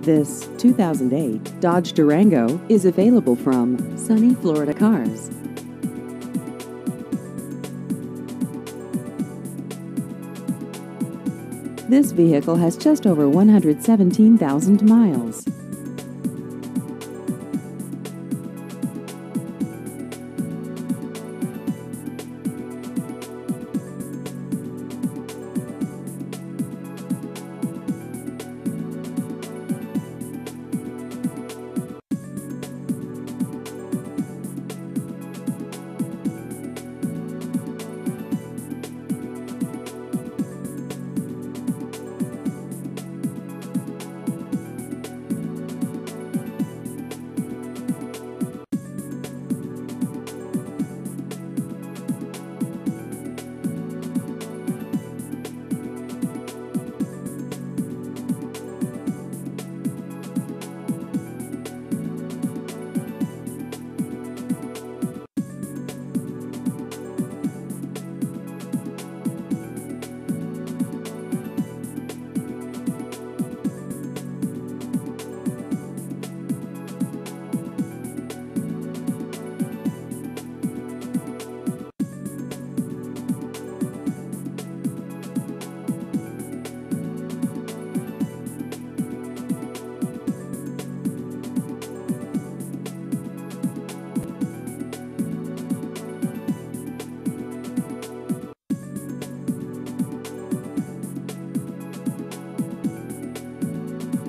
This 2008 Dodge Durango is available from Sunny Florida Cars. This vehicle has just over 117,000 miles.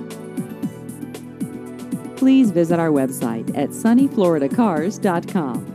Please visit our website at sunnyfloridacars.com.